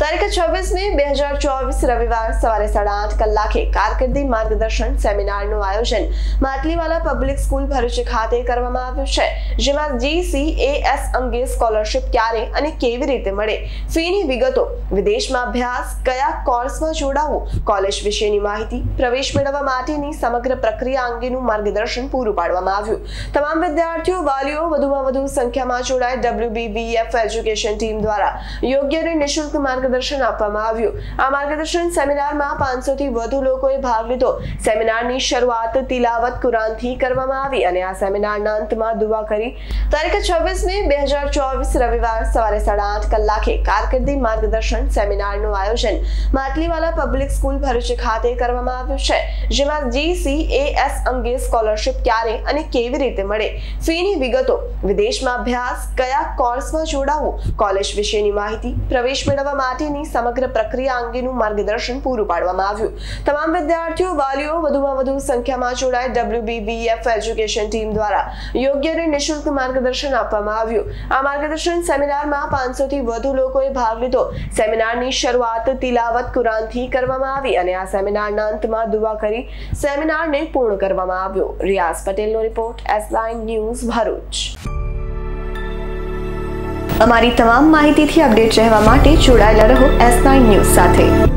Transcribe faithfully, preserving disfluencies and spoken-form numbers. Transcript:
તારીખ છવ્વીસ મે બે હજાર ચોવીસ રવિવાર સવારે સાડા આઠ કલાકે કારકિર્દી માર્ગદર્શન સેમિનારનું આયોજન માટલીવાલા પબ્લિક સ્કૂલ ભરૂચ ખાતે કરવામાં આવ્યું છે, જેમાં જીસીએએસ અંગે સ્કોલરશિપ ક્યારે અને કેવી રીતે મળે, ફીની વિગતો, વિદેશમાં અભ્યાસ, કયા કોર્સમાં જોડાવવું, કોલેજ વિશેની માહિતી, પ્રવેશ મેળવવા માટેની સમગ્ર પ્રક્રિયા અંગેનું માર્ગદર્શન પૂરું પાડવામાં આવ્યું। તમામ વિદ્યાર્થીઓ વાલીઓ વધુમાં વધુ સંખ્યામાં જોડાય ડબલ્યુબીવીએફ એજ્યુકેશન ટીમ દ્વારા યોગ્ય અને નિઃશુલ્ક માર્ગદર્શન આપવામાં આવ્યું। આ માર્ગદર્શન સેમિનારમાં પાંચસો થી વધુ લોકોએ ભાગ લીધો। સેમિનારની શરૂઆત તિલાવત કુરાનથી કરવામાં આવી અને આ સેમિનારના અંતમાં દુઆ કરી તારીખ છવ્વીસ મે બે હજાર ચોવીસ રવિવાર સવારે સાડા આઠ કલાકે કારકિર્દી માર્ગદર્શન સેમિનારનું આયોજન માટલીવાલા પબ્લિક સ્કૂલ ભરૂચ ખાતે કરવામાં આવ્યું છે, જેમાં જીસીએએસ અંગે સ્કોલરશિપ ક્યારે અને કેવી રીતે મળે, ફીની વિગતો, વિદેશમાં અભ્યાસ, કયા કોર્સમાં જોડાવવું, કોલેજ વિશેની માહિતી, પ્રવેશ મેળવવા માટેની સમગ્ર પ્રક્રિયા અંગેનું માર્ગદર્શન પૂરું પાડવામાં આવ્યું। તમામ વિદ્યાર્થીઓ વાલીઓ વધુમાં વધુ સંખ્યામાં જોડાય ડબલ્યુબીવીએફ એજ્યુકેશન ટીમ દ્વારા યોગ્ય અને નિઃશુલ્ક માર્ગદર્શન આપવામાં આવ્યું। આ માર્ગદર્શન સેમિનારમાં પાંચસો થી વધુ લોકોએ ભાગ લીધો। સેમિનારની શરૂઆત તિલાવત કુરાનથી કરવામાં આવી અને આ સેમિનારના અંતમાં દુઆ કરી સેમિનારને પૂર્ણ કરવામાં આવ્યો। રિયાઝ પટેલનો report, S nine news, Bharuch. અમારી તમામ માહિતીથી અપડેટ રહેવા માટે જોડાયેલા રહો એસ નાઇન ન્યૂઝ સાથે।